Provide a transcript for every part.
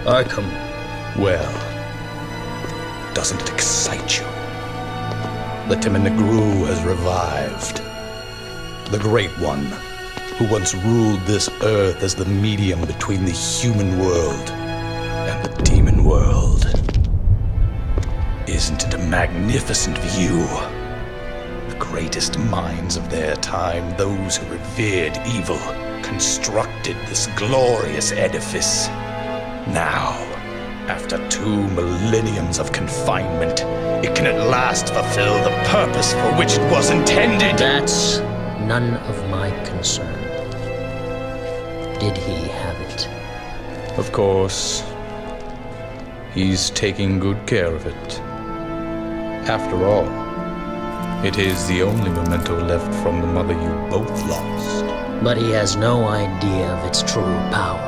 I come. Well, doesn't it excite you? The Timinagru has revived. The Great One, who once ruled this earth as the medium between the human world and the demon world. Isn't it a magnificent view? The greatest minds of their time, those who revered evil, constructed this glorious edifice. Now, after 2 millenniums of confinement, it can at last fulfill the purpose for which it was intended. That's none of my concern. Did he have it? Of course. He's taking good care of it. After all, it is the only memento left from the mother you both lost. But he has no idea of its true power.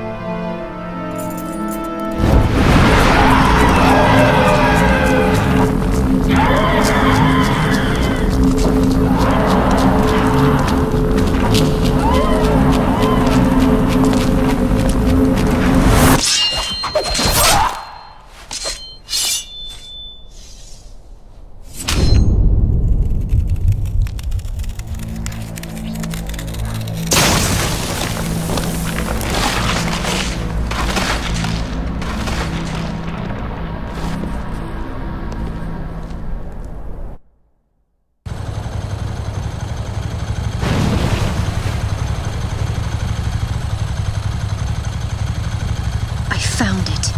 Found it.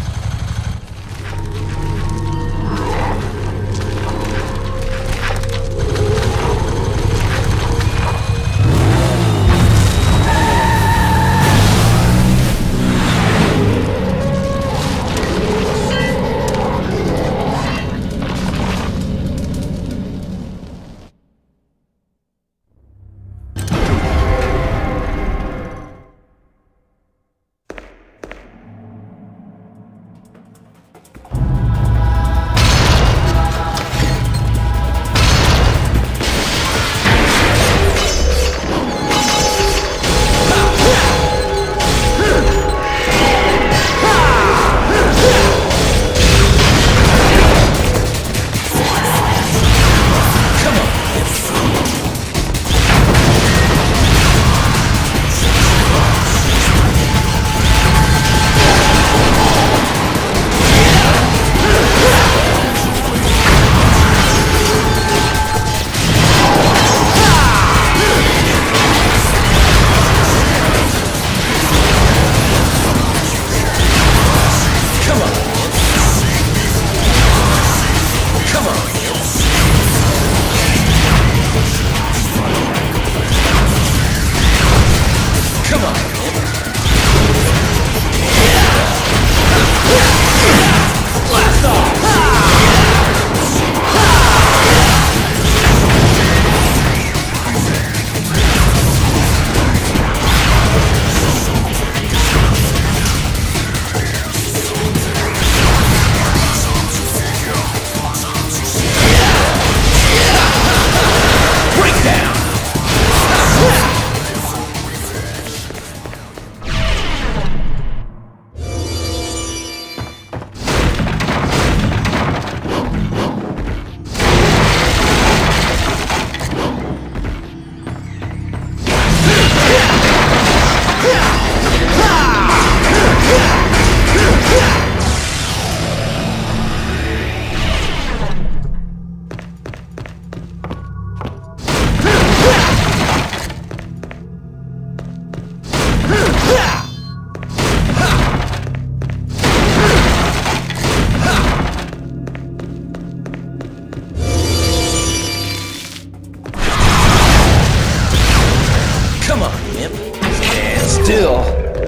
still.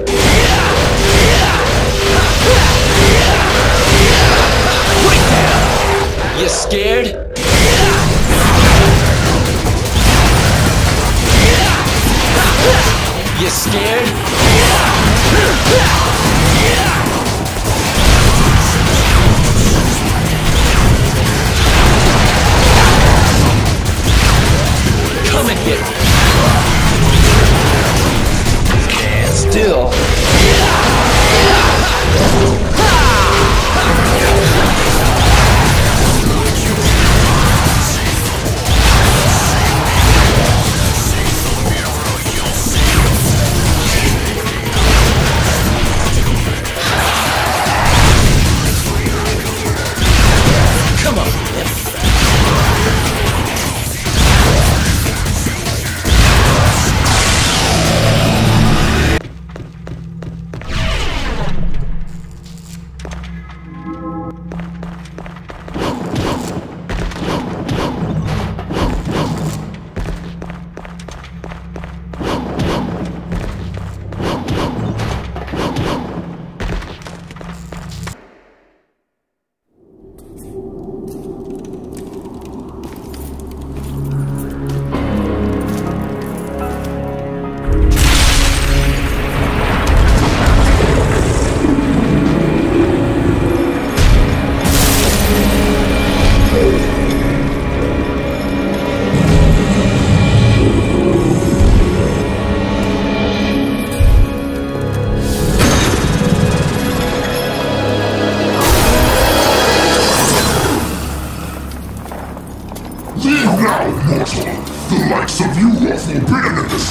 You scared? You scared? Come and get me. Stand still.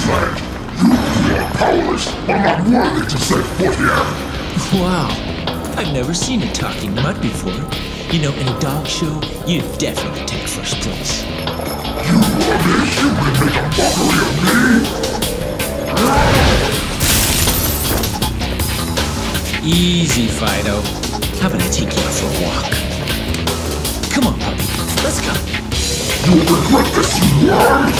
land. You are powerless, but not worthy to set foot here. Wow, I've never seen a talking mutt before. You know, in a dog show, you'd definitely take first place. You are mere human make a mockery of me? Easy, Fido. How about I take you out for a walk? Come on, puppy. Let's go. You'll regret this, you worm!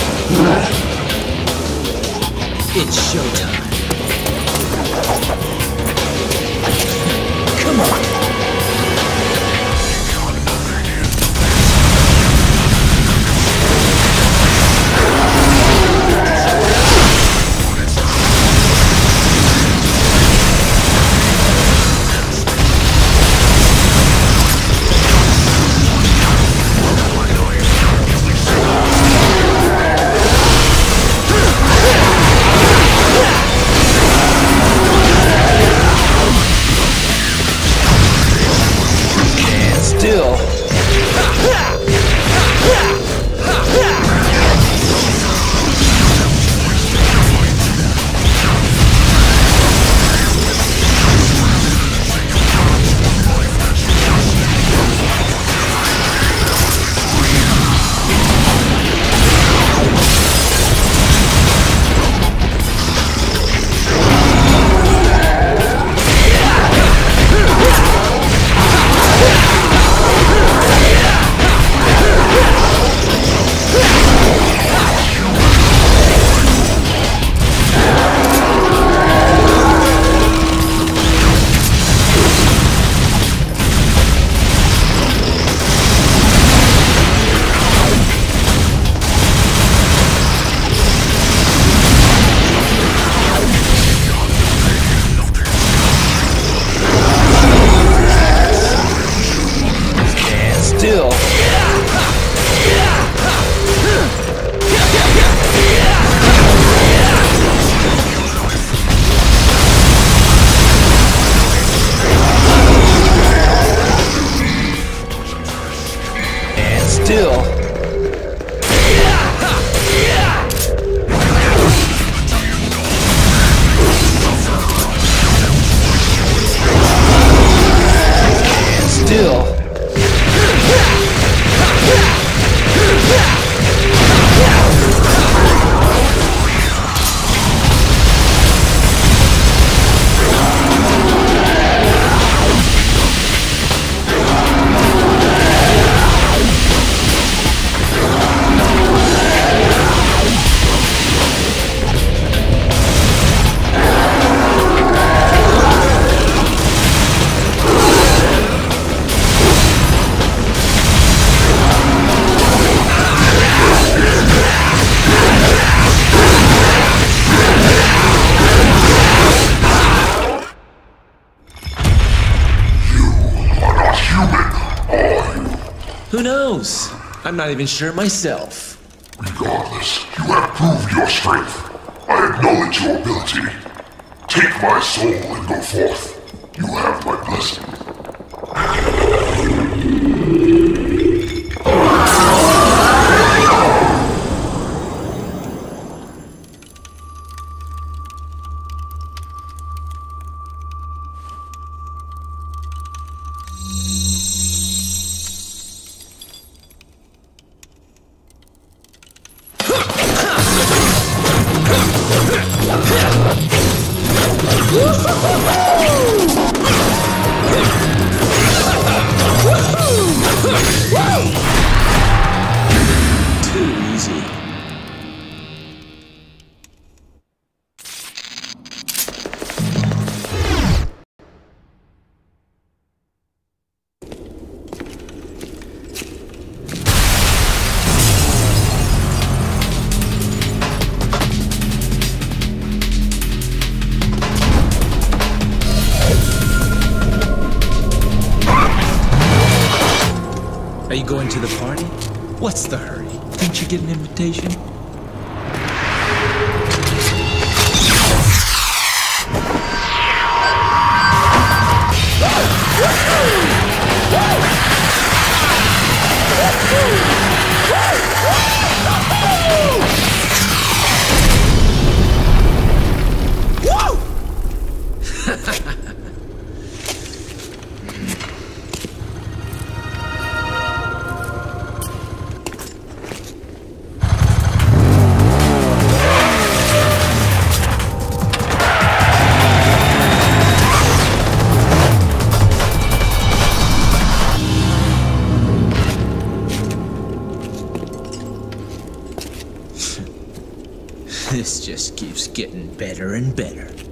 It's showtime. Come on. Who knows? I'm not even sure myself. Regardless, you have proved your strength. I acknowledge your ability. Take my soul and go forth. You have my blessing. Too easy. Are you going to the party? What's the hurry? Didn't you get an invitation? This just keeps getting better and better.